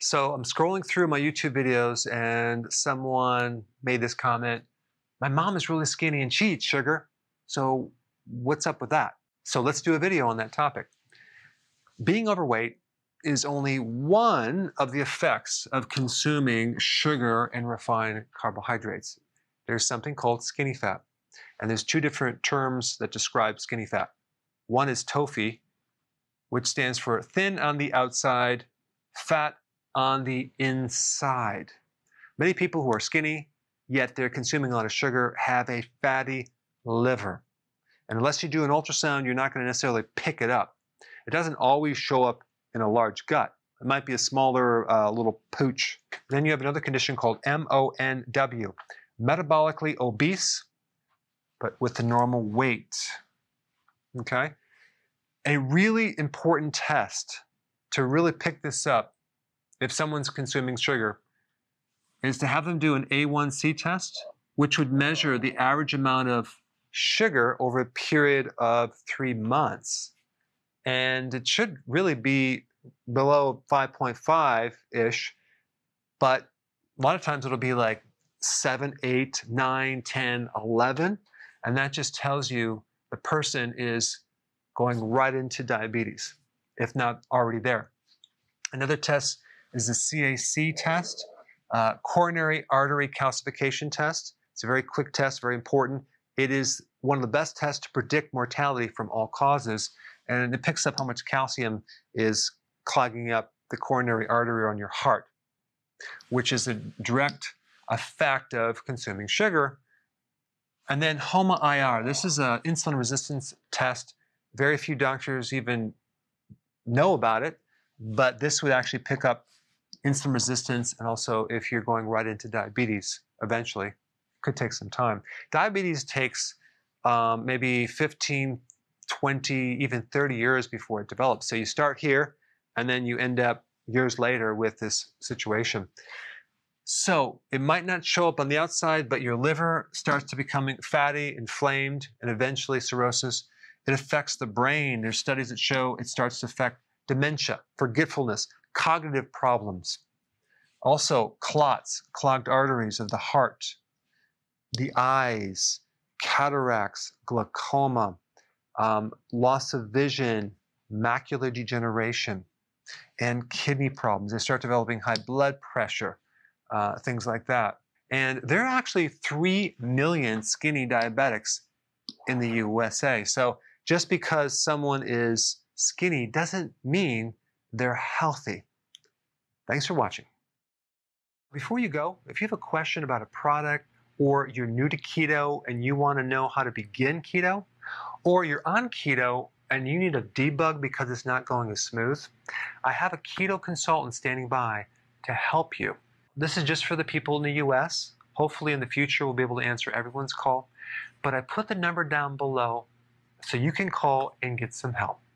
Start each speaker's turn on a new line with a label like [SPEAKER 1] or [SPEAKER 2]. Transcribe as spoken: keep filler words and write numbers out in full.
[SPEAKER 1] So I'm scrolling through my YouTube videos and someone made this comment, my mom is really skinny and she eats sugar. So what's up with that? So let's do a video on that topic. Being overweight is only one of the effects of consuming sugar and refined carbohydrates. There's something called skinny fat. And there's two different terms that describe skinny fat. One is TOFI, which stands for thin on the outside, fat on the inside. Many people who are skinny, yet they're consuming a lot of sugar, have a fatty liver. And unless you do an ultrasound, you're not going to necessarily pick it up. It doesn't always show up in a large gut. It might be a smaller uh, little pooch. Then you have another condition called M O N W, metabolically obese, but with the normal weight. Okay? A really important test to really pick this up if someone's consuming sugar is to have them do an A one C test, which would measure the average amount of sugar over a period of three months. And it should really be below five point five-ish, but a lot of times it'll be like seven, eight, nine, ten, eleven, and that just tells you the person is going right into diabetes, if not already there. Another test is the C A C test, uh, coronary artery calcification test. It's a very quick test, very important. It is one of the best tests to predict mortality from all causes, and it picks up how much calcium is clogging up the coronary artery on your heart, which is a direct effect of consuming sugar. And then HOMA I R. This is an insulin resistance test. Very few doctors even know about it, but this would actually pick up insulin resistance, and also if you're going right into diabetes eventually. Could take some time. Diabetes takes um, maybe fifteen, twenty, even thirty years before it develops. So you start here, and then you end up years later with this situation. So it might not show up on the outside, but your liver starts to becoming fatty, inflamed, and eventually cirrhosis. It affects the brain. There's studies that show it starts to affect dementia, forgetfulness, cognitive problems. Also, clots, clogged arteries of the heart, the eyes, cataracts, glaucoma, um, loss of vision, macular degeneration, and kidney problems. They start developing high blood pressure, uh, things like that. And there are actually three million skinny diabetics in the U S A. So just because someone is skinny doesn't mean they're healthy. Thanks for watching. Before you go, if you have a question about a product, or you're new to keto and you want to know how to begin keto, or you're on keto and you need a debug because it's not going as smooth, I have a keto consultant standing by to help you. This is just for the people in the U S. Hopefully in the future we'll be able to answer everyone's call, but I put the number down below so you can call and get some help.